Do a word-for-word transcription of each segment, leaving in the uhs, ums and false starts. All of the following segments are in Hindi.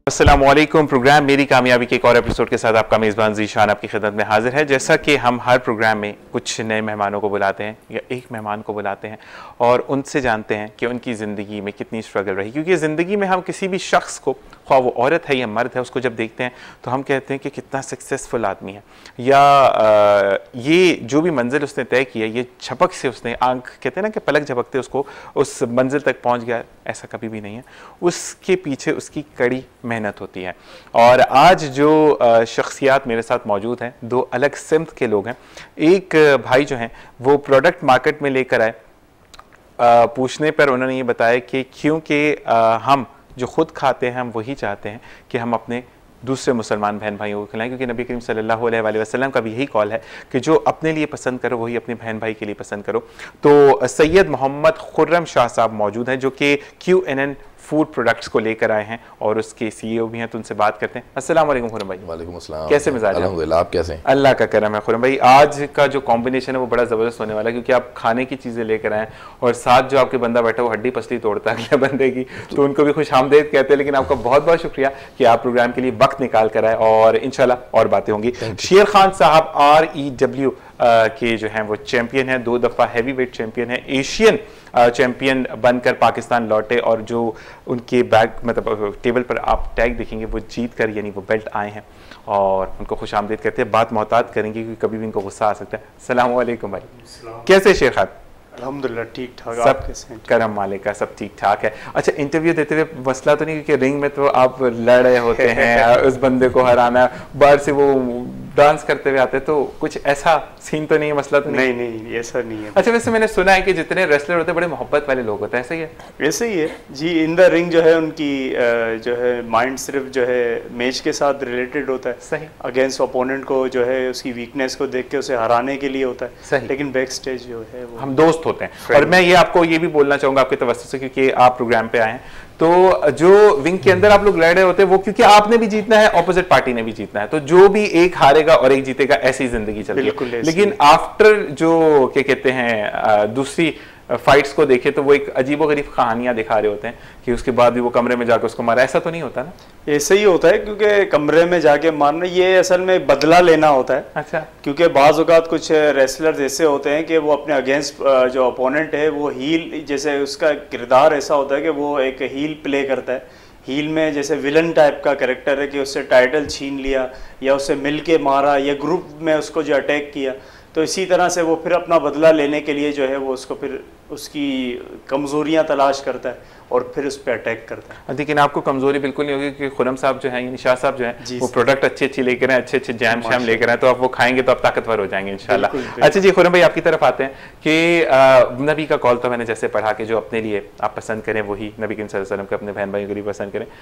अस्सलामुअलैकुम। प्रोग्राम मेरी कामयाबी के एक और एपिसोड के साथ आपका मेज़बान ज़ीशान आपकी खिदमत में हाजिर है। जैसा कि हम हर प्रोग्राम में कुछ नए मेहमानों को बुलाते हैं या एक मेहमान को बुलाते हैं और उनसे जानते हैं कि उनकी ज़िंदगी में कितनी स्ट्रगल रही, क्योंकि ज़िंदगी में हम किसी भी शख्स को, ख्वाह वो औरत है या मर्द है, उसको जब देखते हैं तो हम कहते हैं कि कितना सक्सेसफुल आदमी है, या आ, ये जो भी मंजिल उसने तय की है ये झपक से उसने, आंख कहते हैं ना कि पलक झपकते उसको उस मंजिल तक पहुंच गया, ऐसा कभी भी नहीं है। उसके पीछे उसकी कड़ी मेहनत होती है। और आज जो शख्सियात मेरे साथ मौजूद हैं, दो अलग सिमत के लोग हैं। एक भाई जो हैं वो प्रोडक्ट मार्केट में लेकर आए, पूछने पर उन्होंने ये बताया कि क्योंकि हम जो खुद खाते हैं हम वही चाहते हैं कि हम अपने दूसरे मुसलमान बहन भाइयों को खिलाएं, क्योंकि नबी करीम सल्लल्लाहु अलैहि वसल्लम का भी यही कॉल है कि जो अपने लिए पसंद करो वही अपने बहन भाई के लिए पसंद करो। तो सैयद मोहम्मद खुर्रम शाह साहब मौजूद हैं जो कि Q N N food products को लेकर आए हैं और उसके सीईओ भी हैं, तो उनसे बात करते हैं। अस्सलाम वालेकुम खुर्रम भाई। वालेकुम अस्सलाम। कैसे मिजाज है? अल्हम्दुलिल्लाह, आप कैसे हैं? अल्लाह का करम है खुर्रम भाई। आज का जो कॉम्बिनेशन है वो बड़ा ज़बरदस्त होने वाला है, क्योंकि आप खाने की चीज़ें लेकर आए और साथ जो आपके बंदा बैठा वो हड्डी पसली तोड़ता है अगले बंदे की, तो उनको भी खुश आमदेद कहते हैं। लेकिन आपका बहुत बहुत शुक्रिया कि आप प्रोग्राम के लिए वक्त निकाल कर आए और इंशाल्लाह और बातें होंगी। शेर खान साहब आर ई डब्ल्यू के जो हैं वो चैंपियन हैं, दो दफ़ा हैवी वेट चैंपियन है, एशियन चैंपियन बनकर पाकिस्तान लौटे और जो उनके बैग मतलब टेबल पर आप टैग देखेंगे वो जीत कर यानी वो बेल्ट आए हैं और उनको खुश आमदीद कहते हैं। बात मोहतात करेंगे क्योंकि कभी भी इनको गुस्सा आ सकता है। अस्सलाम वालेकुम भाई, कैसे शेर खान? अल्हम्दुलिल्लाह ठीक ठाक, सब कैसे? करम मालिक का सब ठीक ठाक है। अच्छा, इंटरव्यू देते हुए मसला तो नहीं, क्योंकि रिंग में तो आप लड़ रहे होते हैं उस बंदे को हराना, बाहर से वो डांस करते हुए आते हैं, तो कुछ ऐसा सीन तो नहीं है, मसला तो नहीं? नहीं नहीं ऐसा नहीं है। अच्छा, वैसे मैंने सुना है कि जितने रेसलर होते हैं बड़े मोहब्बत वाले लोग होते हैं, ऐसा ही है? ऐसे ही है जी। इन द रिंग जो है उनकी जो है माइंड सिर्फ जो है मैच के साथ रिलेटेड होता है। सही। अगेंस्ट ओपोनेंट को जो है उसकी वीकनेस को देख के उसे हराने के लिए होता है। सही। लेकिन बैक स्टेज जो है वो हम दोस्त होते हैं। और मैं ये आपको ये भी बोलना चाहूंगा आपके तवज्जो से, क्योंकि आप प्रोग्राम पे आए हैं, तो जो विंग के अंदर आप लोग लड़ रहे होते हैं वो क्योंकि आपने भी जीतना है, ऑपोजिट पार्टी ने भी जीतना है, तो जो भी एक हारेगा और एक जीतेगा, ऐसी जिंदगी चलती है। लेकिन आफ्टर जो क्या कहते हैं दूसरी फाइट्स को देखे तो वो एक अजीबोगरीब कहानियां दिखा रहे होते हैं कि उसके बाद भी वो कमरे में जाकर उसको मारा, ऐसा तो नहीं होता ना? ऐसे ही होता है, क्योंकि कमरे में जाके मारना ये असल में बदला लेना होता है। अच्छा। क्योंकि बाज़ औक़ात कुछ रेसलर्स ऐसे होते हैं कि वो अपने अगेंस्ट जो अपोनेंट है वो हील, जैसे उसका किरदार ऐसा होता है कि वो एक हील प्ले करता है। हील में जैसे विलन टाइप का कैरेक्टर है कि उससे टाइटल छीन लिया या उससे मिल के मारा या ग्रुप में उसको जो अटैक किया, तो इसी तरह से वो फिर अपना बदला लेने के लिए जो है वो उसको फिर उसकी कमज़ोरियाँ तलाश करता है और फिर उस पर अटैक करता है। लेकिन आपको कमज़ोरी बिल्कुल नहीं होगी, क्योंकि खुर्रम साहब जो हैं यानी शाह साहब जो हैं वो प्रोडक्ट अच्छे अच्छे लेकर आए, अच्छे अच्छे जैम शैम लेकर आए, तो आप वो खाएंगे तो आप ताकतवर हो जाएंगे इंशाल्लाह। अच्छा जी खुर्रम भाई, आपकी तरफ आते हैं कि नबी का कॉल तो मैंने जैसे पढ़ा कि जो अपने लिए आप पसंद करें वही नबी करीम सल्लल्लाहु अलैहि वसल्लम के अपने बहन भाइयों के लिए पसंद करें।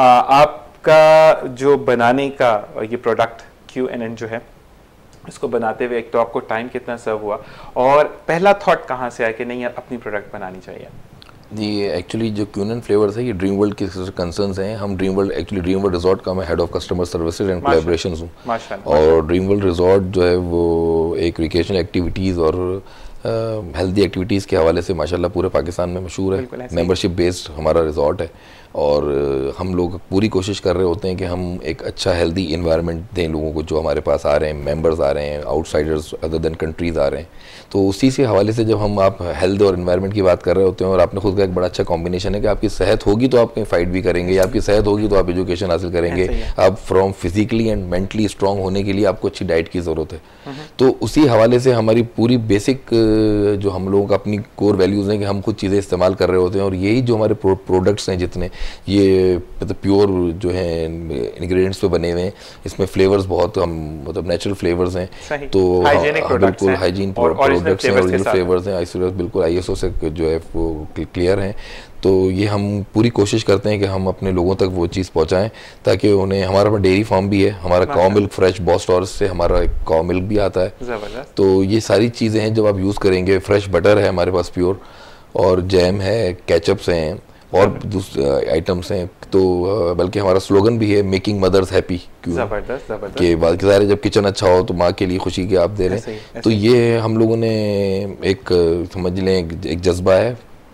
आपका जो बनाने का ये प्रोडक्ट क्यू एन एन जो है, इसको बनाते हुए एक तो आपको टाइम कितना सर्व हुआ और पहला थॉट कहाँ से आया कि नहीं यार अपनी प्रोडक्ट बनानी चाहिए? जी, एक्चुअली जो क्यू एन एन फ्लेवर्स है ये ड्रीम वर्ल्ड के कंसर्न्स हैं। हम dream world actually dream world resort का मैं head of customer services and collaborations हूँ, और ड्रीम वर्ल्ड रिजॉर्ट जो है वो एक वेकेशनल एक्टिविटीज़ और हेल्दी uh, एक्टिविटीज़ के हवाले से माशाल्लाह पूरे पाकिस्तान में मशहूर है। मेंबरशिप बेस्ड हमारा रिजॉर्ट है और हम लोग पूरी कोशिश कर रहे होते हैं कि हम एक अच्छा हेल्दी इन्वायरमेंट दें लोगों को जो हमारे पास आ रहे हैं, मेंबर्स आ रहे हैं, आउटसाइडर्स अदर देन कंट्रीज़ आ रहे हैं। तो उसी से हवाले से जब हम आप हेल्थ और इन्वायरमेंट की बात कर रहे होते हैं, और आपने खुद का एक बड़ा अच्छा कॉम्बिनेशन है कि आपकी सेहत होगी तो आप कहीं फाइट भी करेंगे, या आपकी सेहत होगी तो आप एजुकेशन हासिल करेंगे। आप from physically and mentally strong होने के लिए आपको अच्छी डाइट की ज़रूरत है। तो उसी हवाले से हमारी पूरी बेसिक जो हम लोगों का अपनी कोर वैल्यूज़ हैं कि हम खुद चीज़ें इस्तेमाल कर रहे होते हैं, और यही जो हमारे प्रोडक्ट्स हैं जितने ये मतलब प्योर जो है इंग्रेडिएंट्स पे बने हुए हैं, इसमें फ्लेवर्स बहुत हम मतलब नेचुरल फ्लेवर्स हैं, तो बिल्कुल हाइजीन प्रोडक्ट्स हैं, ओरिजिनल फ्लेवर्स हैं, आईएसओ बिल्कुल आईएसओ से जो है वो क्लियर हैं। तो ये हम पूरी कोशिश करते हैं कि हम अपने लोगों तक वो चीज़ पहुंचाएं ताकि उन्हें, हमारा अपना डेयरी फार्म भी है, हमारा काउ मिल्क फ्रेश बॉस्टॉर्स से हमारा एक काउ मिल्क भी आता है। तो ये सारी चीज़ें हैं जब आप यूज़ करेंगे। फ्रेश बटर है हमारे पास प्योर, और जैम है, केचप्स हैं और दूसरे आइटम्स हैं। तो बल्कि हमारा स्लोगन भी है मेकिंग मदर्स हैप्पी, जबरदस्त जबरदस्त के बाद ज़ाहिर है जब किचन अच्छा हो तो माँ के लिए खुशी के आप दे रहे हैं। तो ये हम लोगों ने एक समझ लें एक जज्बा है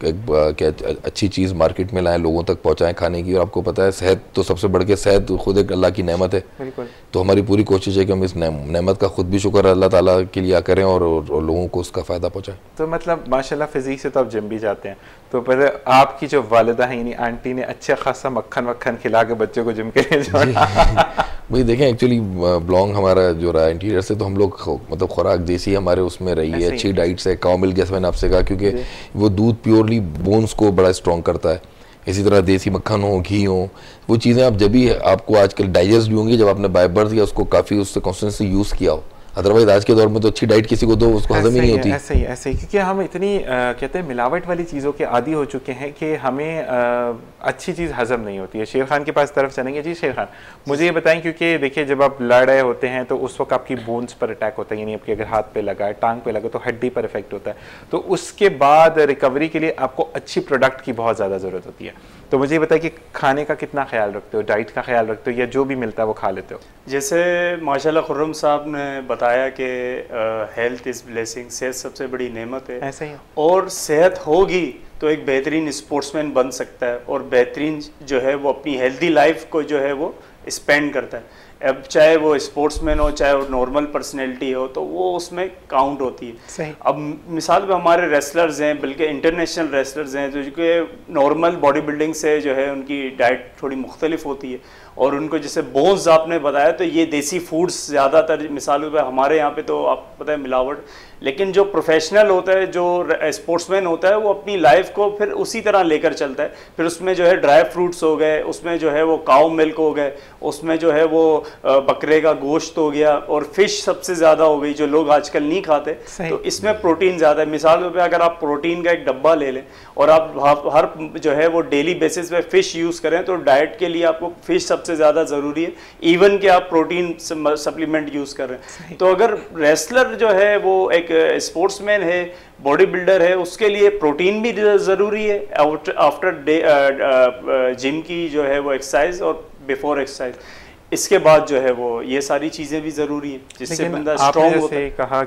क्या अच्छी चीज़ मार्केट में लाएं, लोगों तक पहुंचाएं खाने की। और आपको पता है सेहत तो सबसे बढ़ के सेहत खुद एक अल्लाह की नेमत है, तो हमारी पूरी कोशिश है कि हम इस नेमत का खुद भी शुक्र अल्लाह ताला के लिए करें और, और लोगों को उसका फ़ायदा पहुँचाएं। तो मतलब माशाल्लाह फिजिक से तो आप जिम भी जाते हैं, तो पहले आपकी जो वालिदा हैं यानी आंटी ने अच्छा खासा मक्खन वक्खन खिला के बच्चों को जिम के लिए जोड़ा। भाई देखें एक्चुअली बिलोंग हमारा जो रहा इंटीरियर से, तो हम लोग मतलब खुराक देसी हमारे उसमें रही है, अच्छी डाइट से, काउ मिल्क जैसे मैंने आपसे कहा, क्योंकि वो दूध प्योरली बोन्स को बड़ा स्ट्रॉन्ग करता है। इसी तरह देसी मक्खन हो, घी हो, वो चीज़ें आप जब भी आपको आजकल डाइजेस्ट भी होंगी जब आपने बाय बर्थ या उसको काफ़ी उससे कॉन्स्टेंटली यूज़ किया हो। अदरवाइज आज के दौर में तो अच्छी डाइट किसी को दो उसको हजम ही नहीं होती। ऐसे ही ऐसे ही क्योंकि हम इतनी आ, कहते हैं मिलावट वाली चीज़ों के आदी हो चुके हैं कि हमें आ, अच्छी चीज़ हजम नहीं होती है। शेर खान के पास तरफ चलेंगे। जी शेर खान, मुझे ये बताएं, क्योंकि देखिए जब आप लड़ रहे होते हैं तो उस वक्त आपकी बोन्स पर अटैक होता है, यानी आपके अगर हाथ पे लगा है, टांग पे लगा तो हड्डी पर इफेक्ट होता है, तो उसके बाद रिकवरी के लिए आपको अच्छी प्रोडक्ट की बहुत ज़्यादा ज़रूरत होती है। तो मुझे ये बताइए कि खाने का कितना ख्याल रखते हो, डाइट का ख्याल रखते हो या जो भी मिलता है वो खा लेते हो? जैसे माशाल्लाह खुर्रम साहब ने बताया कि हेल्थ इज़ ब्लेसिंग, सेहत सबसे बड़ी नेमत है। ऐसे ही, और सेहत होगी तो एक बेहतरीन स्पोर्ट्समैन बन सकता है और बेहतरीन जो है वो अपनी हेल्दी लाइफ को जो है वो स्पेंड करता है। अब चाहे वो स्पोर्ट्समैन हो चाहे वो नॉर्मल पर्सनैलिटी हो, तो वो उसमें काउंट होती है। सही। अब मिसाल पे हमारे रेसलर्स हैं, बल्कि इंटरनेशनल रेसलर्स हैं, जो कि नॉर्मल बॉडी बिल्डिंग से जो है उनकी डाइट थोड़ी मुख्तलिफ होती है, और उनको जैसे बोन्स आपने बताया तो ये देसी फूड्स ज़्यादातर, मिसाल पे हमारे यहाँ पे तो आप पता है मिलावट, लेकिन जो प्रोफेशनल होता है, जो स्पोर्ट्समैन होता है, वो अपनी लाइफ को फिर उसी तरह लेकर चलता है। फिर उसमें जो है ड्राई फ्रूट्स हो गए, उसमें जो है वो काऊ मिल्क हो गए, उसमें जो है वो बकरे का गोश्त हो गया, और फिश सबसे ज़्यादा हो गई जो लोग आजकल नहीं खाते, तो इसमें प्रोटीन ज़्यादा है। मिसाल पे अगर आप प्रोटीन का एक डब्बा ले लें और आप हर जो है वो डेली बेसिस पे फ़िश यूज़ करें, तो डाइट के लिए आपको फ़िश सबसे ज़्यादा ज़रूरी है, इवन कि आप प्रोटीन सप्लीमेंट यूज़ कर रहे हैं। तो अगर रेसलर जो है वो एक स्पोर्ट्समैन है, बॉडी बिल्डर है, उसके लिए प्रोटीन भी ज़रूरी है आफ्टर डे जिम की जो है वो एक्सरसाइज और बिफोर एक्सरसाइज। इसके बाद जो है वो ये सारी चीज़ें भी ज़रूरी हैं जिससे बंदा स्ट्रॉन्ग होता है। कहा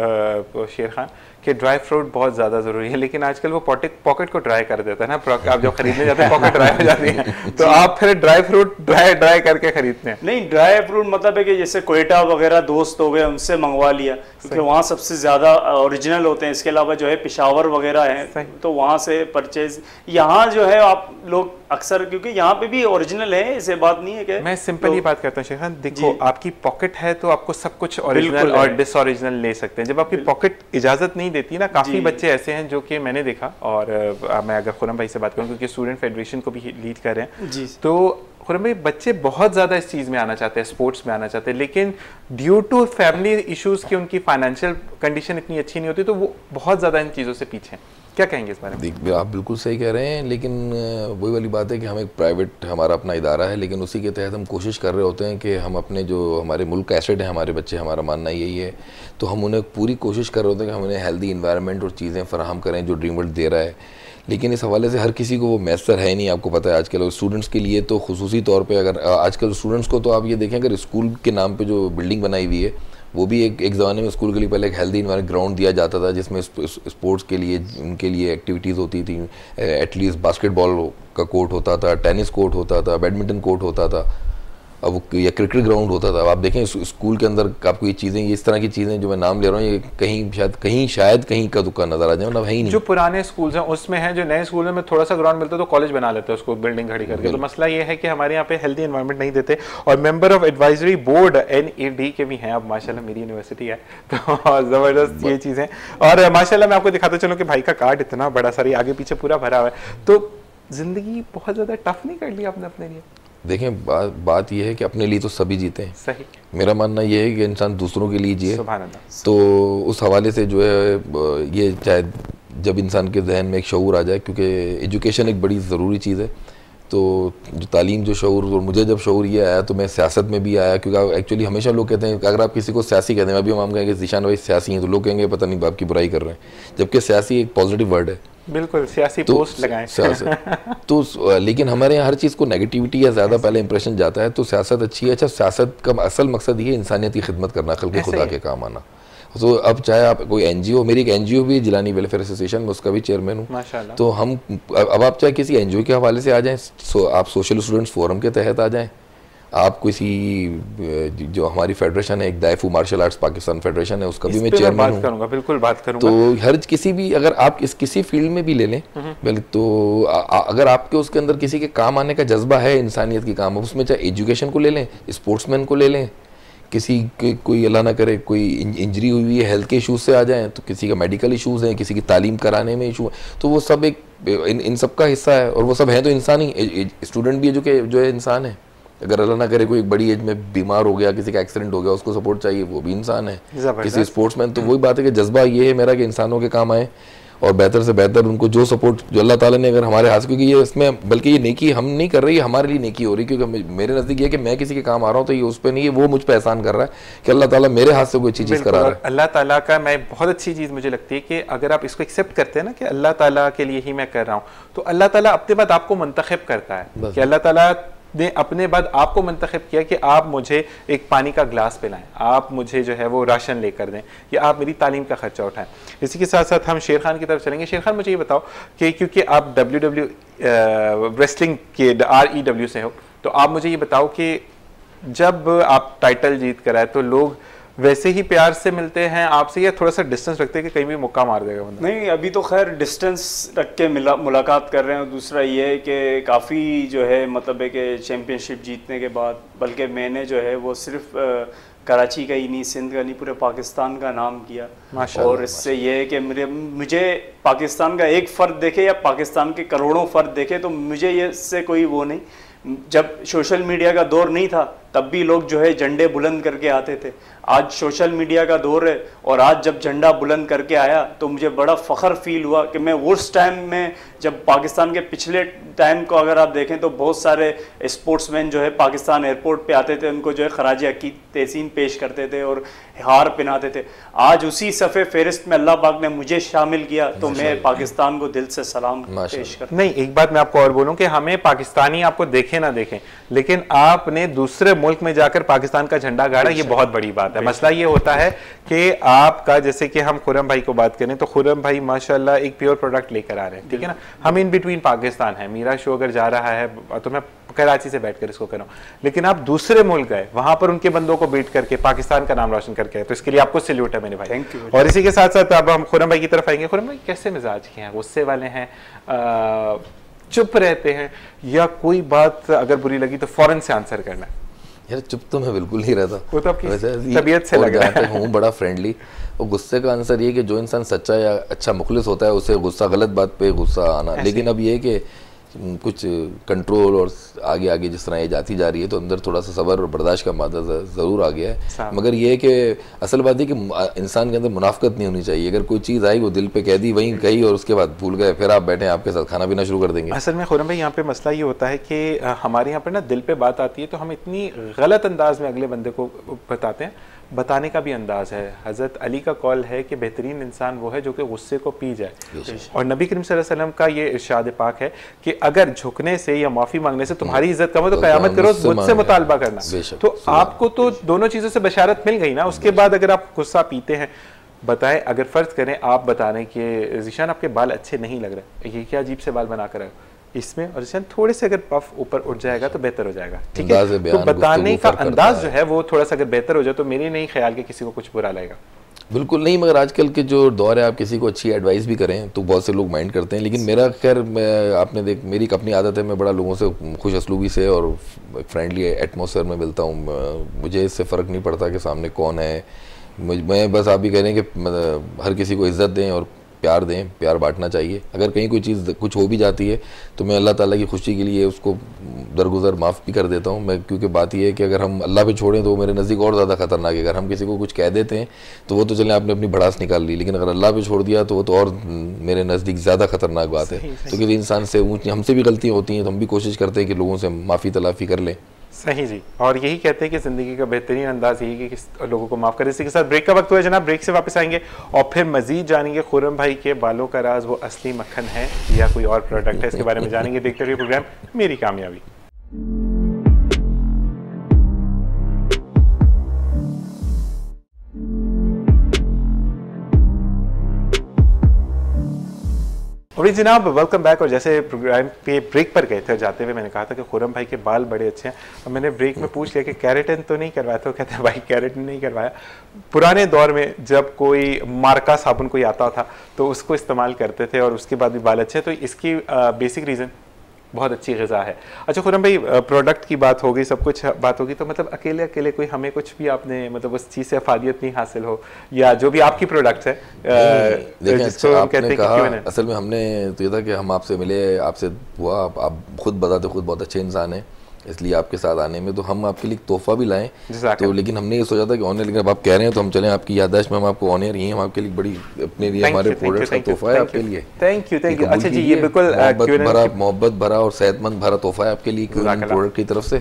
कि शेर खान कि ड्राई फ्रूट बहुत ज़्यादा ज़रूरी है, लेकिन आजकल वो पॉकेट पॉकेट को ड्राई कर देता है ना, आप जब खरीदने जाते हैं पॉकेट ड्राई हो जाती है, तो आप फिर ड्राई फ्रूट ड्राई ड्राई करके खरीदते हैं? नहीं, ड्राई फ्रूट मतलब है कि जैसे कोयटा वगैरह दोस्त हो गए उनसे मंगवा लिया, क्योंकि वहाँ सबसे ज़्यादा ओरिजिनल होते हैं। इसके अलावा जो है पिशावर वगैरह है तो वहाँ से परचेज, यहाँ जो है आप लोग अक्सर, क्योंकि यहाँ पे भी ओरिजिनल है, ऐसे बात नहीं है कि मैं सिंपल ही बात करता हूँ शेख खान, देखो आपकी पॉकेट है तो आपको सब कुछ ओरिजिनल और डिसओरिजिनल ले सकते हैं। जब आपकी पॉकेट इजाजत नहीं देती ना, काफी बच्चे ऐसे हैं जो कि मैंने देखा, और आ, मैं अगर खुरम भाई से बात करूं क्योंकि स्टूडेंट फेडरेशन को भी लीड कर रहे हैं जी, तो खुरम भाई बच्चे बहुत ज़्यादा इस चीज़ में आना चाहते हैं, स्पोर्ट्स में आना चाहते हैं, लेकिन ड्यू टू फैमिली इश्यूज़ की उनकी फाइनेंशियल कंडीशन इतनी अच्छी नहीं होती, तो वो बहुत ज़्यादा इन चीज़ों से पीछे हैं। क्या कहेंगे इस बारे में? आप बिल्कुल सही कह रहे हैं, लेकिन वही वाली बात है कि हम एक प्राइवेट हमारा अपना इदारा है, लेकिन उसी के तहत हम कोशिश कर रहे होते हैं कि हम अपने जो हमारे मुल्क का एसेट है हमारे बच्चे, हमारा मानना यही है, तो हम उन्हें पूरी कोशिश कर रहे होते हैं कि हम उन्हें हेल्दी इन्वायरमेंट और चीज़ें फराहम करें जो ड्रीम वर्ल्ड दे रहा है। लेकिन इस हवाले से हर किसी को वो मैसर है नहीं, आपको पता है आजकल स्टूडेंट्स के लिए तो खुसूसी तौर पे, अगर आजकल स्टूडेंट्स को तो आप ये देखें अगर स्कूल के नाम पे जो बिल्डिंग बनाई हुई है, वो भी एक एक ज़माने में स्कूल के लिए पहले एक हेल्दी इन्वायरमेंट ग्राउंड दिया जाता था जिसमें स्पोर्ट्स के लिए उनके लिए एक्टिविटीज़ होती थी, एटलीस्ट बास्केटबॉल का कोर्ट होता था, टेनिस कोर्ट होता था, बैडमिंटन कोर्ट होता था, अब या क्रिकेट ग्राउंड होता था। अब आप देखें स्कूल के अंदर आपको ये चीज़ें, ये इस तरह की चीज़ें जो मैं नाम ले रहा हूँ, ये कहीं शायद कहीं शायद कहीं का दुकान नजर आ जाए, मतलब है ही नहीं। जो पुराने स्कूल्स हैं उसमें है, जो नए स्कूल में थोड़ा सा ग्राउंड मिलता है तो कॉलेज बना लेते हैं उसको बिल्डिंग खड़ी करके। तो मसला ये है कि हमारे यहाँ पे हेल्दी एनवायरनमेंट नहीं देते, और member of advisory board N A D के भी हैं। अब माशाल्लाह मेरी यूनिवर्सिटी है तो ज़बरदस्त ये चीज़ें, और माशाल्लाह मैं आपको दिखाता चलूँ कि भाई का कार्ड इतना बड़ा सारी आगे पीछे पूरा भरा हुआ है, तो ज़िंदगी बहुत ज़्यादा टफ नहीं कर ली आपने अपने लिए? देखें बात बात यह है कि अपने लिए तो सभी जीते हैं। सही। मेरा मानना यह है कि इंसान दूसरों के लिए जिए, सुभान अल्लाह। तो उस हवाले से जो है ये चाहे जब इंसान के जहन में एक शऊर आ जाए, क्योंकि एजुकेशन एक बड़ी ज़रूरी चीज़ है, तो जो तालीम जो शऊर, और मुझे जब शऊर ये आया तो मैं सियासत में भी आया, क्योंकि एक्चुअली हमेशा लोग कहते हैं अगर आप किसी को सियासी कहते हैं, अभी हम कहेंगे ज़ीशान भाई सियासी हैं, तो लोग कहेंगे पता नहीं बाप की बुराई कर रहे हैं, जबकि सियासी एक पॉजिटिव वर्ड है। बिल्कुल, सियासी तो, पोस्ट लगाएं। तो लेकिन हमारे यहाँ हर चीज़ को नेगेटिविटी या ज़्यादा पहले इंप्रेशन जाता है, तो सियासत अच्छी है। अच्छा, सियासत का असल मकसद ये इंसानियत की खिदमत करना, खल्क़े खुदा के काम आना, तो अब चाहे आप कोई एनजीओ, मेरी एक एनजीओ भी जिलानी वेलफेयर एसोसिएशन में, उसका भी चेयरमैन हूँ माशाल्लाह। तो हम अब आप चाहे किसी एनजीओ के हवाले से आ जाएं, सो आप सोशल स्टूडेंट्स फोरम के तहत आ जाएं, आप किसी जो हमारी फेडरेशन है, एक दाइफू मार्शल आर्ट्स पाकिस्तान फेडरेशन है, उसका भी मैं चेयरमैन हूँ, बिल्कुल बात करूंगा। तो हर किसी भी, अगर आप इस किसी फील्ड में भी ले लें बल्कि, तो आ, आ, अगर आपके उसके अंदर किसी के काम आने का जज्बा है, इंसानियत की काम, उसमें चाहे एजुकेशन को ले लें, स्पोर्ट्समैन को ले लें, किसी के कोई अल्लाह ना करे कोई इंजरी हुई है, हेल्थ के इश्यूज से आ जाएं, तो किसी का मेडिकल इश्यूज हैं, किसी की तालीम कराने में इशू है, तो वो सब एक इन इन सब का हिस्सा है, और वो सब हैं तो इंसान ही, स्टूडेंट भी जो के जो है इंसान है। अगर अल्लाह ना करे कोई बड़ी एज में बीमार हो गया, किसी का एक्सीडेंट हो गया, उसको सपोर्ट चाहिए, वो भी इंसान है, किसी स्पोर्ट्समैन। तो वही बात है कि जज्बा ये है मेरा कि इंसानों के काम आए और बेहतर से बेहतर उनको जो सपोर्ट जो अल्लाह ताला ने अगर हमारे हाथ, क्योंकि ये इसमें बल्कि ये नेकी हम नहीं कर रही है, हमारे लिए नेकी हो रही है, क्योंकि मेरे नज़दीक ये कि मैं किसी के काम आ रहा हूँ तो ये उस पर नहीं है, वो मुझ पर एहसान कर रहा है कि अल्लाह ताला मेरे हाथ से कोई अच्छी चीज़ करा रहा है। अल्लाह ताला का मैं बहुत अच्छी चीज़ मुझे लगती है कि अगर आप इसको एक्सेप्ट करते हैं ना कि अल्लाह ताला के लिए ही मैं कर रहा हूँ, तो अल्लाह ताला अपने बाद आपको मुंतखब करता है कि अल्लाह ताला ने अपने बाद आपको मुंतखब किया कि आप मुझे एक पानी का ग्लास पिलाएं, आप मुझे जो है वो राशन लेकर दें, या आप मेरी तालीम का खर्चा उठाएं। इसी के साथ साथ हम शेर खान की तरफ चलेंगे। शेर खान, मुझे ये बताओ कि क्योंकि आप डब्ल्यू डब्ल्यू रेसलिंग के आर ई डब्ल्यू से हो, तो आप मुझे ये बताओ कि जब आप टाइटल जीत कर आए तो लोग वैसे ही प्यार से मिलते हैं आपसे, या थोड़ा सा डिस्टेंस रखते हैं कि कहीं भी मुक्का मार देगा बंदा? नहीं, अभी तो खैर डिस्टेंस रख के मिला मुलाकात कर रहे हैं। दूसरा ये है कि काफ़ी जो है मतलब है कि चैम्पियनशिप जीतने के बाद, बल्कि मैंने जो है वो सिर्फ आ, कराची का ही नहीं, सिंध का नहीं, पूरे पाकिस्तान का नाम किया। और इससे ये है कि मेरे मुझे पाकिस्तान का एक फ़र्द देखे या पाकिस्तान के करोड़ों फ़र्द देखे, तो मुझे ये इससे कोई वो नहीं। जब सोशल मीडिया का दौर नहीं था तब भी लोग जो है झंडे बुलंद करके आते थे। आज सोशल मीडिया का दौर है और आज जब झंडा बुलंद करके आया तो मुझे बड़ा फ़ख्र फील हुआ कि मैं उस टाइम में, जब पाकिस्तान के पिछले टाइम को अगर आप देखें तो बहुत सारे स्पोर्ट्समैन जो है पाकिस्तान एयरपोर्ट पे आते थे, उनको जो है खराज अकीद तहसीन पेश करते थे और हार पहनाते थे। आज उसी सफ़े फहरिस्त में अल्लाह पाक ने मुझे शामिल किया, तो मैं पाकिस्तान को दिल से सलाम पेश करता। नहीं, एक बात मैं आपको और बोलूँ कि हमें पाकिस्तानी आपको देखें ना देखें, लेकिन आपने दूसरे मुल्क में जाकर पाकिस्तान का झंडा गाड़ा, ये बहुत बड़ी बात है। मसला ये होता है कि आपका, जैसे कि हम खुर्रम भाई को बात करें तो खुर्रम भाई माशाल्लाह एक प्योर प्रोडक्ट लेकर आ रहे हैं, ठीक है ना। हम इन बिटवीन पाकिस्तान है, मेरा शो अगर जा रहा है तो मैं कराची से बैठकर इसको कर रहा हूँ, लेकिन आप दूसरे मुल्क गए, वहां पर उनके बंदों को बीट करके पाकिस्तान का नाम रोशन करके, तो इसके लिए आपको सैल्यूट है मेरे भाई। Thank you. और इसी के साथ साथ अब हम खुर्रम भाई की तरफ आएंगे। खुर्रम भाई कैसे मिजाज के हैं, गुस्से वाले हैं, चुप रहते हैं, या कोई बात अगर बुरी लगी तो फौरन से आंसर करना है? यार चुप तो मैं बिल्कुल नहीं रहता, वो तो आपकी तबीयत से लग रहा है। हूँ बड़ा फ्रेंडली। और गुस्से का आंसर ये कि जो इंसान सच्चा या अच्छा मुखलिस होता है उसे गुस्सा, गलत बात पे गुस्सा आना, लेकिन अब ये कि कुछ कंट्रोल और आगे आगे जिस तरह ये जाती जा रही है तो अंदर थोड़ा सा सब्र और बर्दाश्त का मादा ज़रूर आ गया है। मगर ये है कि असल बात है कि इंसान के अंदर मुनाफकत नहीं होनी चाहिए। अगर कोई चीज़ आई वो दिल पे कह दी, वहीं कही और उसके बाद भूल गए, फिर आप बैठे आपके साथ खाना पीना शुरू कर देंगे। असल में खुर्रम भाई यहाँ पे मसला ये होता है कि हमारे यहाँ पर ना दिल पे बात आती है तो हम इतनी गलत अंदाज में अगले बंदे को बताते हैं। बताने का भी अंदाज है। हज़रत अली का कॉल है कि बेहतरीन इंसान वो है जो कि गुस्से को पी जाए, और नबी करीम सल्लल्लाहु अलैहि वसल्लम का ये इरशाद पाक है कि अगर झुकने से या माफ़ी मांगने से तुम्हारी इज्जत कम हो तो क़यामत के रोज़ मुझसे मुतालबा करना। तो आपको तो दोनों चीज़ों से बशारत मिल गई ना। उसके बाद अगर आप गुस्सा पीते हैं, बताएं, अगर फ़र्ज़ करें आप बता रहे हैं कि ज़ीशान आपके बाल अच्छे नहीं लग रहे, ये क्या अजीब से बाल बना कर इसमें, और ज़ीशान थोड़े से अगर पफ ऊपर उठ जाएगा तो बेहतर हो जाएगा, ठीक है। तो बताने का अंदाज जो है वो थोड़ा सा अगर बेहतर हो जाए तो मेरी नहीं ख्याल कि किसी को कुछ बुरा लगेगा। बिल्कुल नहीं, मगर आजकल के जो दौर है आप किसी को अच्छी एडवाइस भी करें तो बहुत से लोग माइंड करते हैं, लेकिन मेरा खैर आपने देख मेरी अपनी आदत है, मैं बड़ा लोगों से खुश असलूबी से और फ्रेंडली एटमॉस्फेयर में मिलता हूँ। मुझे इससे फ़र्क नहीं पड़ता कि सामने कौन है, मैं बस आप भी कह रहे हैं कि हर किसी को इज़्ज़त दें और प्यार दें, प्यार बांटना चाहिए। अगर कहीं कोई चीज़ कुछ हो भी जाती है तो मैं अल्लाह ताला की खुशी के लिए उसको दरगुजर माफ़ भी कर देता हूँ मैं, क्योंकि बात यह है कि अगर हम अल्लाह पे छोड़ें तो वो मेरे नज़दीक और ज़्यादा ख़तरनाक है। अगर हम किसी को कुछ कह देते हैं तो वो तो चलें आपने अपनी भड़ास निकाल ली, लेकिन अगर अल्लाह पे छोड़ दिया तो वो तो और मेरे नज़दीक ज़्यादा ख़तरनाक बात है। तो किसी इंसान से ऊँच हमसे भी गलतियाँ होती हैं तो हम भी कोशिश करते हैं कि लोगों से माफ़ी तलाफ़ी कर लें। सही जी, और यही कहते हैं कि ज़िंदगी का बेहतरीन अंदाज यही कि किस लोगों को माफ़ करें। इसी के साथ ब्रेक का वक्त हुआ है जनाब, ब्रेक से वापस आएंगे और फिर मजीद जानेंगे खुर्रम भाई के बालों का राज वो असली मक्खन है या कोई और प्रोडक्ट है, इसके बारे में जानेंगे। देखते रहिए प्रोग्राम मेरी कामयाबी। और जनाब वेलकम बैक। और जैसे प्रोग्राम पे ब्रेक पर गए थे, जाते हुए मैंने कहा था कि खुरम भाई के बाल बड़े अच्छे हैं, और मैंने ब्रेक में पूछ लिया कि कैरेटिन तो नहीं करवाया, तो कहते हैं भाई कैरेटिन नहीं करवाया। पुराने दौर में जब कोई मार्का साबुन कोई आता था तो उसको इस्तेमाल करते थे और उसके बाद भी बाल अच्छे। तो इसकी बेसिक रीज़न बहुत अच्छी ग़िज़ा है। अच्छा खुरम भाई, प्रोडक्ट की बात हो गई, सब कुछ बात होगी, तो मतलब अकेले अकेले कोई हमें कुछ भी आपने मतलब उस चीज़ से अफादियत नहीं हासिल हो, या जो भी आपकी प्रोडक्ट है देखिए, अच्छा आपने कहा, असल में हमने तो ये था कि हम आपसे मिले, आपसे हुआ, आप, आप खुद बताते खुद बहुत अच्छे इंसान हैं, इसलिए आपके साथ आने में तो हम आपके लिए तोहफा भी लाएं। तो लेकिन हमने ये सोचा था कि ऑनर, लेकिन अब आप कह रहे हैं तो हम चलें आपकी याददाश्त में, हम आपको ऑनर ही हैं, हम आपके लिए बड़ी अपने लिए हमारे प्रोडक्ट का तोहफा है आपके लिए। Thank you thank you. अच्छा जी, ये बिल्कुल भरा मोहब्बत भरा और सेहतमंद भरा तोहफा है आपके लिए प्रोडक्ट की तरफ से।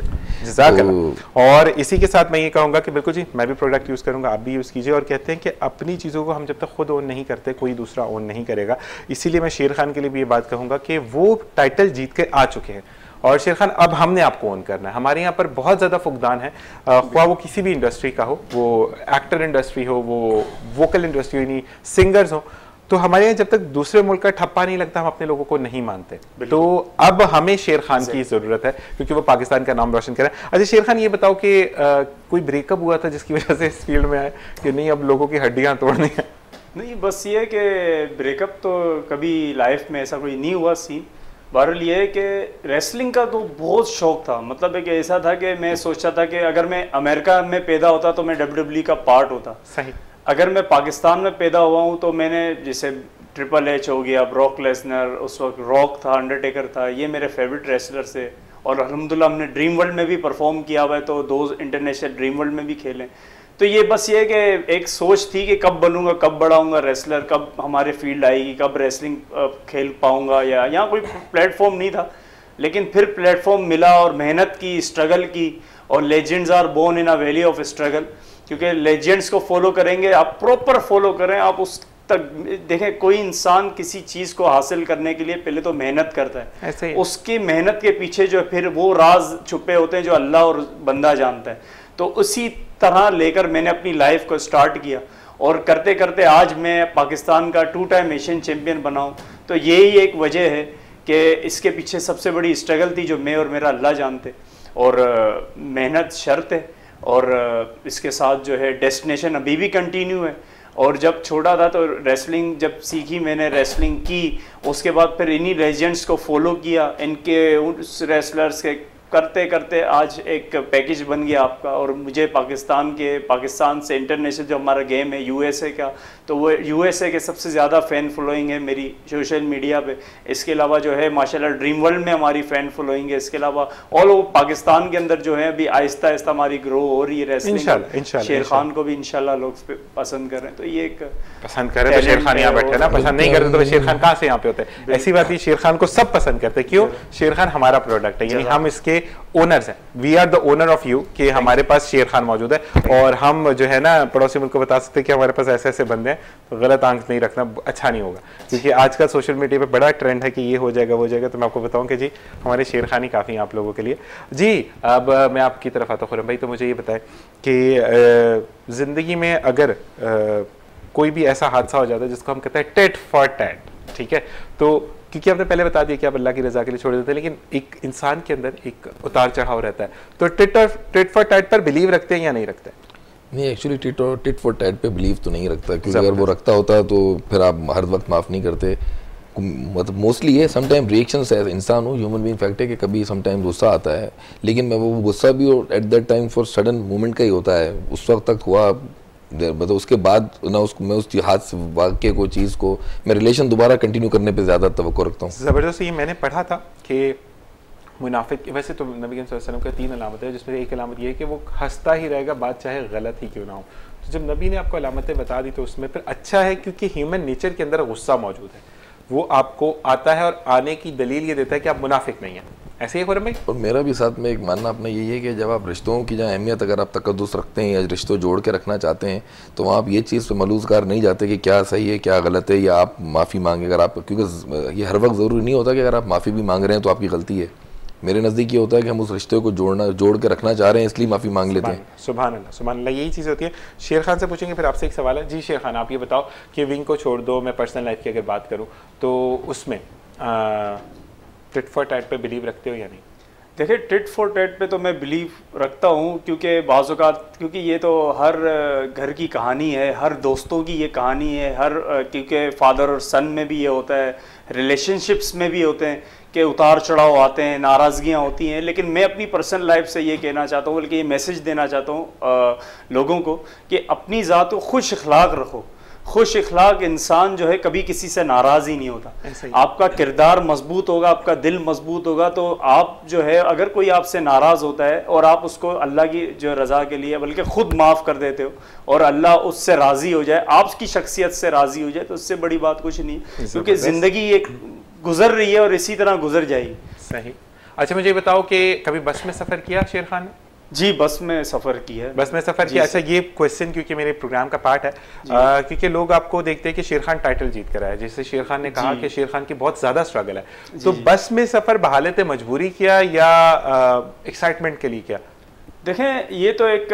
और इसी के साथ मैं ये कहूँगा कि बिल्कुल जी, मैं भी प्रोडक्ट यूज़ करूँगा, आप भी यूज़ कीजिए। और कहते हैं कि अपनी चीज़ों को हम जब तक खुद ओन नहीं करते, कोई दूसरा ओन नहीं करेगा। इसीलिए मैं शेर खान के लिए भी ये बात कहूँगा कि वो टाइटल जीत के आ चुके हैं, और शेर खान अब हमने आपको ओन करना है। हमारे यहाँ पर बहुत ज़्यादा फुकदान है, ख्वाह वो किसी भी इंडस्ट्री का हो, वो एक्टर इंडस्ट्री हो, वो वोकल इंडस्ट्री हो, नहीं सिंगर्स हो, तो हमारे यहाँ जब तक दूसरे मुल्क का ठप्पा नहीं लगता हम अपने लोगों को नहीं मानते। तो अब हमें शेर खान की ज़रूरत है, क्योंकि वो पाकिस्तान का नाम रोशन करे। अच्छा शेर खान, ये बताओ कि कोई ब्रेकअप हुआ था जिसकी वजह से इस फील्ड में आए कि नहीं अब लोगों की हड्डियाँ तोड़नी है? नहीं, बस ये कि ब्रेकअप तो कभी लाइफ में ऐसा कोई नहीं हुआ सीन। बहरहाल ये है कि रेसलिंग का तो बहुत शौक था, मतलब एक ऐसा था कि मैं सोचता था कि अगर मैं अमेरिका में पैदा होता तो मैं डब्ल्यू डब्ल्यू ई का पार्ट होता। सही। अगर मैं पाकिस्तान में पैदा हुआ हूँ तो मैंने जैसे ट्रिपल एच हो गया, ब्रॉक लेसनर, उस वक्त रॉक था, अंडरटेकर था, ये मेरे फेवरेट रेसलर से। और अल्हम्दुलिल्लाह हमने ड्रीम वर्ल्ड में भी परफॉर्म किया हुआ है, तो दो इंटरनेशनल ड्रीम वर्ल्ड में भी खेले। तो ये बस ये कि एक सोच थी कि कब बनूंगा, कब बढ़ाऊंगा रेसलर, कब हमारे फील्ड आएगी, कब रेसलिंग खेल पाऊंगा, या यहाँ कोई प्लेटफॉर्म नहीं था। लेकिन फिर प्लेटफॉर्म मिला और मेहनत की, स्ट्रगल की, और legends are born in a valley of struggle. क्योंकि लेजेंड्स को फॉलो करेंगे आप, प्रॉपर फॉलो करें आप, उस तक देखें कोई इंसान किसी चीज़ को हासिल करने के लिए पहले तो मेहनत करता है, ऐसे ही। उसकी मेहनत के पीछे जो फिर वो राज छुपे होते हैं जो अल्लाह और बंदा जानता है। तो उसी तरह लेकर मैंने अपनी लाइफ को स्टार्ट किया, और करते करते आज मैं पाकिस्तान का टू टाइम एशियन चैम्पियन बना हूँ। तो यही एक वजह है कि इसके पीछे सबसे बड़ी स्ट्रगल थी जो मैं और मेरा अल्लाह जानते, और मेहनत शर्त है, और इसके साथ जो है डेस्टिनेशन अभी भी कंटिन्यू है। और जब छोटा था तो रेसलिंग जब सीखी मैंने, रेसलिंग की, उसके बाद फिर इन्हीं लेजेंड्स को फॉलो किया, इनके उस रेसलर्स के करते करते आज एक पैकेज बन गया आपका। और मुझे पाकिस्तान के पाकिस्तान से इंटरनेशनल जो हमारा गेम है यूएसए का, तो वो यूएसए के सबसे ज़्यादा फ़ैन फॉलोइंग है मेरी सोशल मीडिया पे। इसके अलावा जो है माशाल्लाह ड्रीम वर्ल्ड में हमारी फ़ैन फॉलोइंग है। इसके अलावा ऑल ओवर पाकिस्तान के अंदर जो है अभी आहिस्ता आहिस्ता हमारी ग्रो हो रही है रेसलिंग। शेर खान को भी इंशाल्लाह लोग पसंद कर रहे हैं, तो ये एक पसंद करें तो शेर खान यहाँ बैठे ना, पसंद नहीं करते तो शेर खान कहाँ से यहाँ पे होते हैं? ऐसी बात नहीं, शेर खान को सब पसंद करते। क्यों? शेर खान हमारा प्रोडक्ट है, यानी हम इसके ओनर्स हैं। We are the owner of you, कि हमारे पास शेर खान मौजूद है। और हम जो है ना पड़ोसी मुल्क को बता सकते हैं कि हमारे पास ऐसे ऐसे बंदे हैं, तो गलत आंक नहीं रखना, अच्छा नहीं होगा। क्योंकि आजकल सोशल मीडिया पे बड़ा ट्रेंड है कि ये हो जाएगा वो हो जाएगा। तो मैं आपको बताऊं कि जी हमारे शेर खान ही काफ़ी हैं आप लोगों के लिए। जी अब मैं आपकी तरफ आता हूँ खुरम भाई, तो मुझे ये बताएं कि ज़िंदगी में अगर आ, कोई भी ऐसा हादसा हो जाता है जिसको हम कहते हैं टेट फॉर टैट, ठीक है, तो क्योंकि आपने पहले बता दिया कि आप अल्लाह की रज़ा के लिए छोड़ देते हैं, लेकिन एक इंसान के अंदर एक उतार चढ़ाव रहता है, तो टिट और टिट फॉर टैट पर बिलीव रखते हैं या नहीं रखते? नहीं, एक्चुअली टिट और टिट फॉर टैट पे बिलीव तो नहीं रखता, क्योंकि अगर वो रखता होता तो फिर आप हर वक्त माफ़ नहीं करते। मतलब मोस्टली है, समटाइम रिएक्शन से इंसान हो, ह्यूमन बीइंग फैक्ट है कि कभी समटाइम गुस्सा आता है, लेकिन मैं वो गुस्सा भी at that time for sudden moment का ही होता है, उस वक्त तक हुआ, मतलब उसके बाद ना उसको मैं उस हाथ वाक्य को चीज़ को मैं रिलेशन दोबारा कंटिन्यू करने पे ज़्यादा तवक्को रखता हूँ। ज़बरदस्त। ये मैंने पढ़ा था कि मुनाफिक, वैसे तो नबी सल्लल्लाहु अलैहि वसल्लम का तीन अलामत है, जिसमें एक अलामत ये है कि वो हंसता ही रहेगा, बात चाहे गलत ही क्यों ना हो। तो जब नबी ने आपको अलामतें बता दी तो उसमें फिर अच्छा है, क्योंकि ह्यूमन नेचर के अंदर गुस्सा मौजूद है, वो आपको आता है और आने की दलील ये देता है कि आप मुनाफिक नहीं हैं। ऐसे ही खुरम भाई? और मेरा भी साथ में एक मानना अपना यही है कि जब आप रिश्तों की जहाँ अहमियत अगर आप तकद्दुस रखते हैं या रिश्तों जोड़ के रखना चाहते हैं, तो वहाँ आप ये चीज़ पे मलूज़गार नहीं जाते कि क्या सही है क्या गलत है, या आप माफ़ी मांगे अगर आप, क्योंकि ये हर वक्त ज़रूरी नहीं होता कि अगर आप माफ़ी भी मांग रहे हैं तो आपकी गलती है। मेरे नज़दीक ये होता है कि हम उस रिश्ते को जोड़ना जोड़ के रखना चाह रहे हैं, इसलिए माफ़ी मांग लेते हैं। सुभान अल्लाह, सुभान अल्लाह, यही चीज़ होती है। शेर खान से पूछेंगे फिर आपसे एक सवाल है। जी शेर खान, आप ये बताओ कि विंग को छोड़ दो, मैं पर्सनल लाइफ की अगर बात करूँ तो उसमें टिट फॉर टैट पे बिलीव रखते हो या नहीं? देखिए, टिट फॉर टैट पे तो मैं बिलीव रखता हूँ, क्योंकि बाज़ औक़ात क्योंकि ये तो हर घर की कहानी है, हर दोस्तों की ये कहानी है, हर क्योंकि फादर और सन में भी ये होता है, रिलेशनशिप्स में भी होते हैं कि उतार चढ़ाव आते हैं, नाराज़गियाँ होती हैं। लेकिन मैं अपनी पर्सनल लाइफ से ये कहना चाहता हूँ, बल्कि ये मैसेज देना चाहता हूँ लोगों को कि अपनी ज़ात को खुश अखलाक रखो। खुश इखलाक इंसान जो है कभी किसी से नाराज़ ही नहीं होता। आपका किरदार मजबूत होगा, आपका दिल मजबूत होगा, तो आप जो है अगर कोई आपसे नाराज़ होता है और आप उसको अल्लाह की जो रज़ा के लिए बल्कि ख़ुद माफ़ कर देते हो और अल्लाह उससे राज़ी हो जाए, आपकी शख्सियत से राज़ी हो जाए, तो उससे बड़ी बात कुछ नहीं, क्योंकि ज़िंदगी एक गुजर रही है और इसी तरह गुजर जाएगी। सही। अच्छा, मुझे बताओ कि कभी बस में सफ़र किया शेर खान ने? जी, बस में सफ़र किया है। बस में सफ़र किया। अच्छा, ये क्वेश्चन क्योंकि मेरे प्रोग्राम का पार्ट है, क्योंकि लोग आपको देखते हैं कि शेर खान टाइटल जीत कर आया, जैसे शेर खान ने कहा कि शेर खान की बहुत ज़्यादा स्ट्रगल है, तो बस में सफ़र बहालत मजबूरी किया या एक्साइटमेंट के लिए किया? देखें, ये तो एक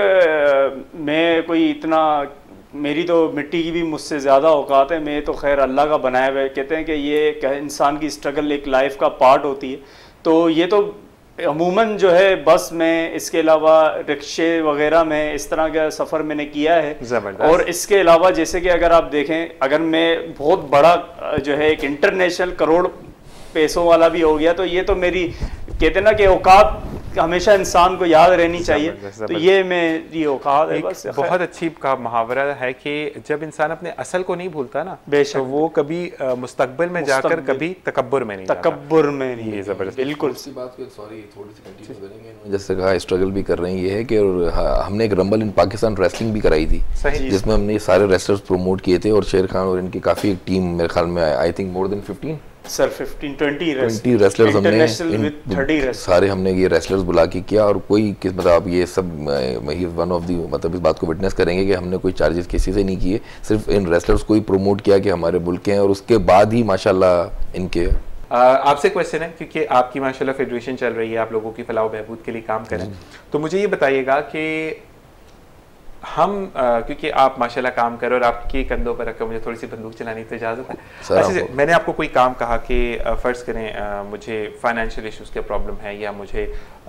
आ, मैं कोई इतना, मेरी तो मिट्टी की भी मुझसे ज़्यादा औकात है, मैं तो खैर अल्लाह का बनाया हुआ है। कहते हैं कि ये इंसान की स्ट्रगल एक लाइफ का पार्ट होती है, तो ये तो अमूमन जो है बस में, इसके अलावा रिक्शे वगैरह में इस तरह का सफ़र मैंने किया है। और इसके अलावा जैसे कि अगर आप देखें, अगर मैं बहुत बड़ा जो है एक इंटरनेशनल करोड़ पैसों वाला भी हो गया, तो ये तो मेरी कहते ना कि औकात हमेशा इंसान को याद रहनी चाहिए, तो ये मेरी औकात है बस। बहुत अच्छी का मुहावरा है कि जब इंसान अपने असल को नहीं भूलता ना, तो वो कभी मुस्तकबिल में जाकर कभी तकब्बुर में नहीं तकब्बुर में नहीं। ये जबरदस्त, बिल्कुल सी बात को सॉरी थोड़ी सी कंटिन्यू करेंगे। जैसे कहा स्ट्रगल भी कर रहे हैं, ये है कि हमने एक रंबल इन पाकिस्तान रेसलिंग भी कराई थी, जिसमें हमने सारे रेसलर्स प्रमोट किए थे, और शेर खान और इनकी काफ़ी एक टीम, मेरे ख्याल में I think more than fifteen sir fifteen twenty wrestlers हमने सारे हमने ये रेसलर्स बुला के किया, और कोई किस मतलब आप ये सब वन ऑफ दी मतलब इस बात को विटनेस करेंगे कि हमने कोई चार्जेस किसी से नहीं किए, सिर्फ इन रेसलर्स को ही प्रमोट किया कि हमारे मुल्क के हैं, और उसके बाद ही माशाल्लाह इनके। आपसे क्वेश्चन है, क्योंकि आपकी माशाल्लाह फेडरेशन चल रही है, आप लोगों की फलाह बहबूद के लिए काम करें, तो मुझे ये बताइएगा कि हम आ, क्योंकि आप माशाल्लाह काम करो और आपके कंधों पर रखकर मुझे थोड़ी सी बंदूक चलाने की इजाज़त है। अच्छा, मैंने आपको कोई काम कहा कि फ़र्ज़ करें आ, मुझे फाइनेंशियल इश्यूज़ का प्रॉब्लम है, या मुझे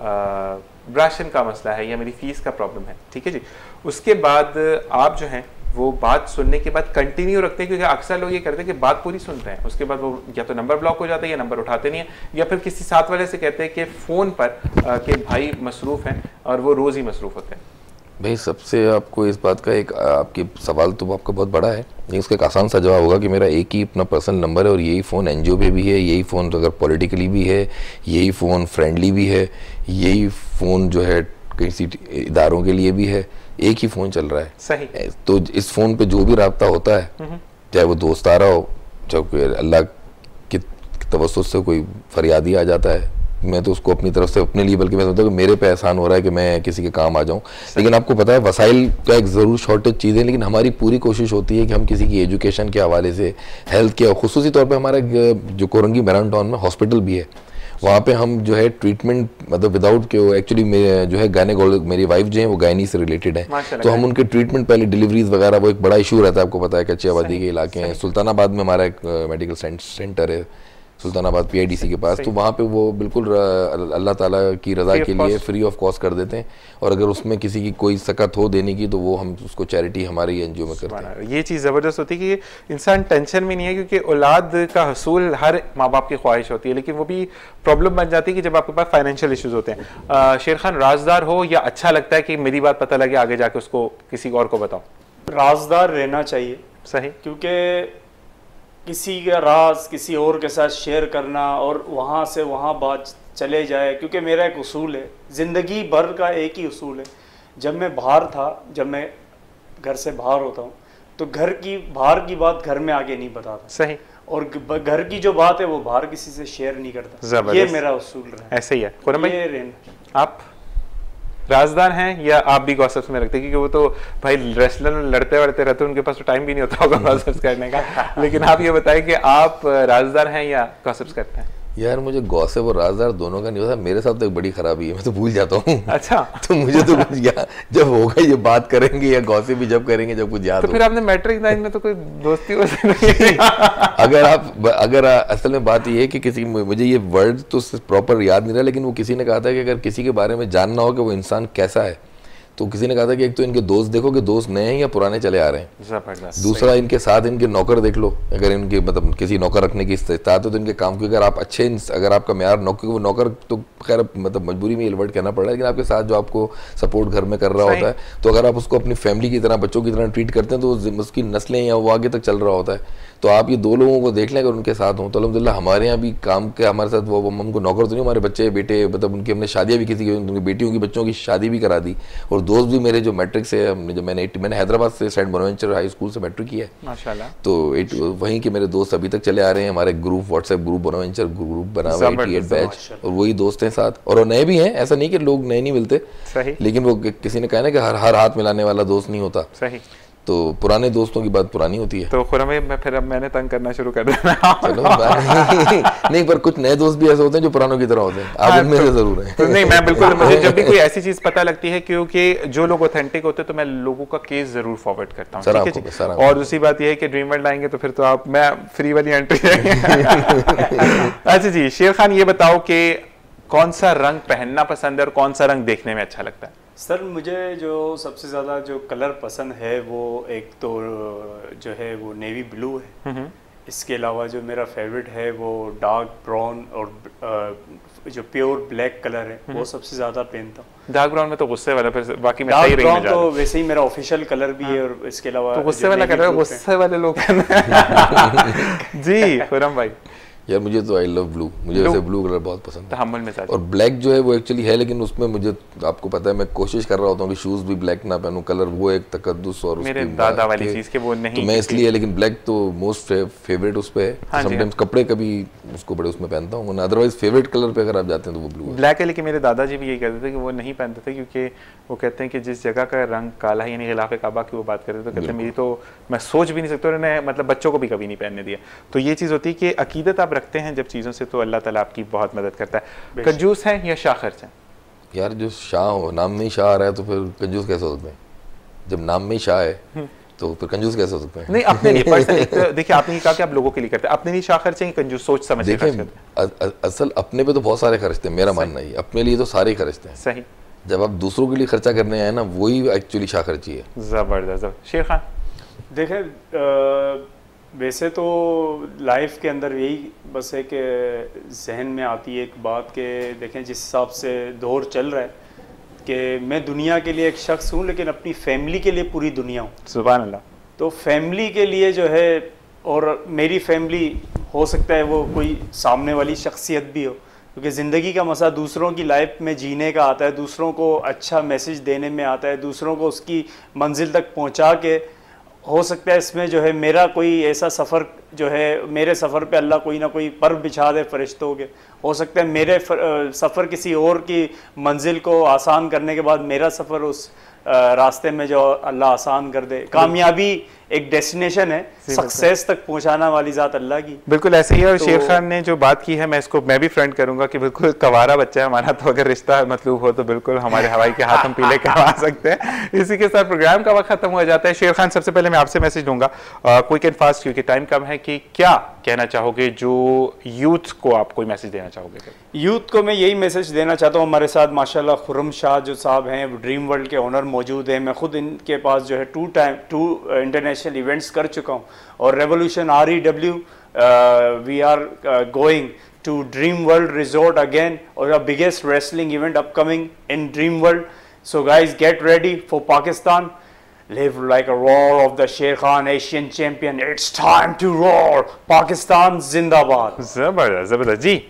राशन का मसला है, या मेरी फ़ीस का प्रॉब्लम है, ठीक है जी, उसके बाद आप जो हैं वो बात सुनने के बाद कंटिन्यू रखते हैं, क्योंकि अक्सर लोग ये करते हैं कि बात पूरी सुनते हैं, उसके बाद वो या तो नंबर ब्लॉक हो जाता है या नंबर उठाते नहीं है, या फिर किसी साथ वाले से कहते हैं कि फ़ोन पर कि भाई मसरूफ़ हैं, और वो रोज़ ही मसरूफ़ होते हैं। भाई सबसे आपको इस बात का एक आपकी सवाल तो आपका बहुत बड़ा है, लेकिन उसका एक आसान सा जवाब होगा कि मेरा एक ही अपना पर्सनल नंबर है, और यही फ़ोन एनजीओ पे भी है, यही फ़ोन अगर पॉलिटिकली भी है, यही फ़ोन फ्रेंडली भी है, यही फ़ोन जो है किसी इदारों के लिए भी है, एक ही फ़ोन चल रहा है। सही। तो इस फ़ोन पे जो भी रब्ता होता है, चाहे वो दोस्त आ रहा हो, चाहे अल्लाह की तवस्सुत से कोई फरियादी आ जाता है, मैं तो उसको अपनी तरफ से अपने लिए, बल्कि मैं समझता हूँ कि मेरे पे एहसान हो रहा है कि मैं किसी के काम आ जाऊँ। लेकिन आपको पता है वसाइल का एक ज़रूर शॉर्टेज चीज़ है, लेकिन हमारी पूरी कोशिश होती है कि हम किसी की एजुकेशन के हवाले से, हेल्थ के, खुसूसी तौर पे हमारा जो कोरंगी मैरान टाउन में हॉस्पिटल भी है, वहाँ पे हम जो है ट्रीटमेंट मतलब विदाउट के एक्चुअली मेरे जो है गायनेकोलॉजिस्ट, मेरी वाइफ जो है वो गायनी से रिलेटेड है, तो हम उनके ट्रीटमेंट पहले डिलीवरीज वगैरह, वो एक बड़ा इशू रहता है, आपको पता है कच्ची आबादी के इलाके हैं। सुल्तानाबाद में हमारा एक मेडिकल सेंटर है, सुल्तानाबाद पीआईडीसी के पास, तो वहाँ पे वो बिल्कुल अल्लाह ताला की रज़ा के लिए फ्री ऑफ कॉस्ट कर देते हैं, और अगर उसमें किसी की कोई सकत हो देने की, तो वो हम उसको चैरिटी हमारी एनजीओ में करते हैं। ये चीज़ ज़बरदस्त होती है कि इंसान टेंशन में नहीं है, क्योंकि औलाद का हसूल हर माँ बाप की ख्वाहिश होती है, लेकिन वो भी प्रॉब्लम बन जाती है कि जब आपके पास फाइनेंशियल इशूज़ होते हैं। शेर खान, राजदार हो या अच्छा लगता है कि मेरी बात पता लगे आगे जाके उसको किसी और को बताओ? राजदार रहना चाहिए। सही। क्योंकि किसी का राज किसी और के साथ शेयर करना और वहाँ से वहाँ बात चले जाए, क्योंकि मेरा एक उसूल है, ज़िंदगी भर का एक ही उसूल है। जब मैं बाहर था, जब मैं घर से बाहर होता हूँ, तो घर की बाहर की बात घर में आगे नहीं बताता। सही। और घर की जो बात है वो बाहर किसी से शेयर नहीं करता। ये मेरा उसूल रहा। ऐसे ही है। खुर्रम भाई, आप राजदार हैं या आप भी गॉसिप्स में रखते हैं? क्योंकि वो तो भाई रेसलर लड़ते वड़ते रहते हैं, उनके पास तो टाइम भी नहीं होता होगा गॉसिप्स करने का। लेकिन आप ये बताएं कि आप राजदार हैं या गॉसिप्स करते हैं? यार मुझे गॉसिप और राजदार दोनों का नहीं पता, मेरे साथ तो एक बड़ी खराबी है, मैं तो भूल जाता हूँ। अच्छा। तो मुझे तो कुछ याद जब होगा ये बात करेंगे या गॉसिप भी जब करेंगे जब कुछ याद तो हो। फिर आपने मैट्रिक नाइन में तो कोई दोस्ती हो सकती अगर आप अगर आ, असल में बात ये है कि किसी मुझे ये वर्ड तो प्रॉपर याद नहीं रहा, लेकिन वो किसी ने कहा था कि अगर किसी के बारे में जानना हो कि वो इंसान कैसा है, तो किसी ने कहा था कि एक तो इनके दोस्त देखो कि दोस्त नए हैं या पुराने चले आ रहे हैं, दूसरा इनके साथ इनके नौकर देख लो, अगर इनके मतलब किसी नौकर रखने की इस्तात है तो इनके काम की अगर आप अच्छे, अगर आपका म्यार नौकर वो नौकर तो खैर मतलब मजबूरी में ये वर्ड कहना पड़ रहा है, लेकिन आपके साथ जो आपको सपोर्ट घर में कर रहा होता है, तो अगर आप उसको अपनी फैमिली की तरह बच्चों की तरह ट्रीट करते हैं तो उसकी नस्लें या वो आगे तक चल रहा होता है। तो आप ये दो लोगों को देख लें अगर उनके साथ हों तो अल्हम्दुलिल्लाह हमारे यहाँ भी काम के हमारे साथ वो हमको नौकर तो नहीं, हमारे बच्चे बेटे मतलब उनकी हमने शादियाँ भी किसी की उनकी बेटियों की बच्चों की शादी भी करा दी, और दोस्त भी मेरे जो मैट्रिक से हमने जब मैंने मैंने हैदराबाद से सेंट बोनावेंचर हाई स्कूल से मैट्रिक किया है माशाल्लाह, तो एट वहीं के मेरे दोस्त अभी तक चले आ रहे हैं। हमारे group WhatsApp group Bonaventure group बना हुआ है एट बैच, और वही दोस्त हैं साथ, और नए भी हैं, ऐसा नहीं कि लोग नए नहीं मिलते, लेकिन वो किसी ने कहा ना कि हर हर हाथ मिलाने वाला दोस्त नहीं होता, सही, तो पुराने दोस्तों की बात पुरानी होती है। तो खुरम मैं फिर अब मैंने तंग करना शुरू कर दिया। चलो नहीं, पर कुछ नए दोस्त भी ऐसे होते हैं जो पुरानों की तरह होते हैं, आप उनमें से जरूर हैं। तो नहीं, मैं बिल्कुल, मुझे जब भी कोई ऐसी चीज पता लगती है क्योंकि जो लोग ऑथेंटिक होते हैं तो मैं लोगों का केस जरूर फॉरवर्ड करता हूँ, ठीक है जी। और दूसरी बात यह है कि ड्रीम वर्ल्ड आएंगे तो फिर तो आप मैं फ्री वाली एंट्री। अच्छा जी, शेर खान ये बताओ कि कौन सा रंग पहनना पसंद है और कौन सा रंग देखने में अच्छा लगता है? सर मुझे जो सबसे ज़्यादा जो कलर पसंद है वो एक तो जो है वो नेवी ब्लू है, इसके अलावा जो मेरा फेवरेट है वो डार्क ब्राउन और जो प्योर ब्लैक कलर है वो सबसे ज़्यादा पहनता हूँ। डार्क ब्राउन में तो गुस्से वाला, फिर बाकी में सही रही में तो वैसे ही मेरा ऑफिशियल कलर भी है, और इसके अलावा तो गुस्से वाला कलर गुस्से वाले लोग जी। खुरम भाई यार मुझे तो आई लव ब्लू, मुझे वैसे ब्लू कलर बहुत पसंद है, और ब्लैक जो है वो एक्चुअली है, लेकिन उसमें मुझे आपको पता है मैं कोशिश कर रहा होता हूँ कि शूज भी ब्लैक ना पहनूं, कलर वो एक तकद्दुस और मेरे दादा वाली चीज के वो नहीं, तो मैं इसलिए, लेकिन ब्लैक तो मोस्ट फेवरेट उस पे है। समटाइम्स कपड़े कभी उसको बड़े उसमें पहनता हूँ, अदरवाइज फेवरेट कलर पे अगर आप जाते हैं तो वो ब्लू है, ब्लैक है। लेकिन मेरे दादाजी भी यही कहते थे कि वो नहीं पहनते थे क्योंकि वो कहते हैं कि जिस जगह का रंग काला है, यानी खिलाफ काबा की वो बात करते तो कहते हैं मेरी तो मैं सोच भी नहीं सकता, उन्होंने मतलब बच्चों को भी कभी नहीं पहनने दिया। तो ये चीज़ होती है कि अकीदत आप रखते हैं जब चीज़ों से, तो अल्लाह ताला आपकी बहुत मदद करता है। कंजूस हैं या शाह खर्च हैं? यार जो शाह हो, नाम में ही शाह आ रहा है तो फिर कंजूस कैसे हो सकते हैं? जब नाम में ही शाह है तो फिर कंजूस कैसे हो सकते हैं? नहीं, अपने लिए पर्सनली तो देखिए, आपने ये कहा कि आप लोगों के लिए करते हैं, अपने लिए शाह खर्च हैं, कंजूस सोच समझ के खर्च करते हैं? असल अपने पे तो बहुत सारे खर्चते हैं, मेरा मानना है अपने लिए तो सारे खर्चते हैं। सही, जब आप दूसरों के लिए खर्चा करने आए ना, वही एक्चुअली शाह खर्ची है। जबरदस्त। शेर खान देखें, वैसे तो लाइफ के अंदर यही बस है कि जहन में आती है एक बात कि देखें जिस हिसाब से दौर चल रहा है कि मैं दुनिया के लिए एक शख्स हूँ लेकिन अपनी फैमिली के लिए पूरी दुनिया हूँ। सुभान अल्लाह। तो फैमिली के लिए जो है, और मेरी फैमिली हो सकता है वो कोई सामने वाली शख्सियत भी हो, क्योंकि ज़िंदगी का मसला दूसरों की लाइफ में जीने का आता है, दूसरों को अच्छा मैसेज देने में आता है, दूसरों को उसकी मंजिल तक पहुँचा के, हो सकता है इसमें जो है मेरा कोई ऐसा सफ़र जो है, मेरे सफ़र पे अल्लाह कोई ना कोई पर बिछा दे फरिश्तों के, हो सकता है मेरे सफ़र किसी और की मंजिल को आसान करने के बाद मेरा सफ़र उस रास्ते में जो अल्लाह आसान कर दे। कामयाबी एक डेस्टिनेशन है, सक्सेस तक पहुंचाना वाली ज़ात अल्लाह की। बिल्कुल ऐसे ही है। और तो शेर खान ने जो बात की है, मैं इसको मैं भी फ्रेंड करूंगा कि बिल्कुल कवारा बच्चा है हमारा, तो अगर रिश्ता मतलूब हो तो बिल्कुल हमारे हवाई के हाथ हम पीले करवा सकते हैं। इसी के साथ प्रोग्राम का वक्त खत्म हो जाता है। शेर खान, सबसे पहले मैं आपसे मैसेज दूंगा क्विक एंड फास्ट क्योंकि टाइम कम है, कि क्या कहना चाहोगे जो यूथ को आप कोई मैसेज देना चाहोगे? यूथ को मैं यही मैसेज देना चाहता हूँ, हमारे साथ माशाल्लाह खुर्रम शाह जो साहब हैं, ड्रीम वर्ल्ड के ओनर मौजूद हैं। मैं खुद इनके पास जो है two time two international events कर चुका हूँ, और revolution R E W we are going to dream world resort again, और the biggest wrestling event upcoming in dream world. So guys get ready for Pakistan. Live like a roar of the Sher Khan Asian champion. It's time to roar. Pakistan जिंदाबाद। जबरदस्त जबरदस्त जी।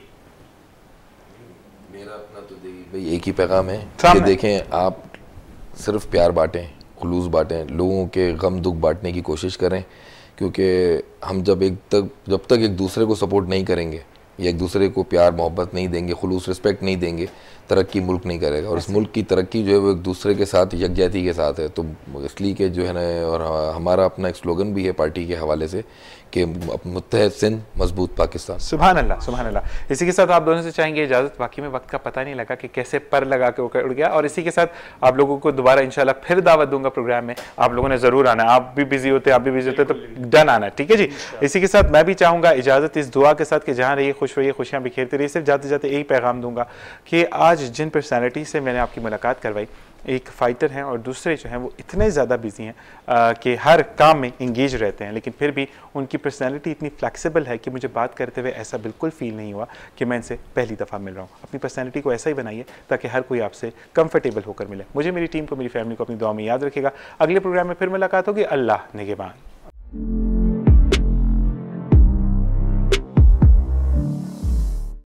मेरा अपना तो भाई एक ही पैगाम है कि देखें, आप सिर्फ प्यार बांटें, खुलूस बांटें, लोगों के गम दुख बांटने की कोशिश करें, क्योंकि हम जब एक तक जब तक एक दूसरे को सपोर्ट नहीं करेंगे या एक दूसरे को प्यार मोहब्बत नहीं देंगे, खुलूस रिस्पेक्ट नहीं देंगे, तरक्की मुल्क नहीं करेगा। और इस मुल्क की तरक्की जो है वो एक दूसरे के साथ यकजहती के साथ है। तो इसलिए कि जो है ना, और हमारा अपना एक स्लोगन भी है पार्टी के हवाले से कि मुत्तहद सिंध मजबूत पाकिस्तान। सुभान अल्लाह, सुभान अल्लाह। इसी के साथ आप दोनों से चाहेंगे इजाज़त। बाकी में वक्त का पता नहीं लगा कि कैसे पर लगा के उड़ गया। और इसी के साथ आप लोगों को दोबारा इंशाल्लाह फिर दावत दूंगा प्रोग्राम में, आप लोगों ने ज़रूर आना है। आप भी बिजी होते आप भी बिजी होते तो डन आना, ठीक है जी। इसी के साथ मैं भी चाहूँगा इजाज़त इस दुआ के साथ कि जहाँ रहिए खुश रहिए, खुशियाँ बिखेरते रहिए। सिर्फ जाते जाते यही पैगाम दूंगा कि आज जिन पर्सनैलिटी से मैंने आपकी मुलाकात करवाई, एक फ़ाइटर हैं और दूसरे जो हैं वो इतने ज़्यादा बिजी हैं कि हर काम में इंगेज रहते हैं, लेकिन फिर भी उनकी पर्सनैलिटी इतनी फ्लेक्सिबल है कि मुझे बात करते हुए ऐसा बिल्कुल फ़ील नहीं हुआ कि मैं इनसे पहली दफ़ा मिल रहा हूँ। अपनी पर्सनैलिटी को ऐसा ही बनाइए ताकि हर कोई आपसे कंफर्टेबल होकर मिले। मुझे, मेरी टीम को, मेरी फैमिली को अपनी दुआ में याद रखेगा। अगले प्रोग्राम में फिर मुलाकात होगी। अल्लाह निगहबान।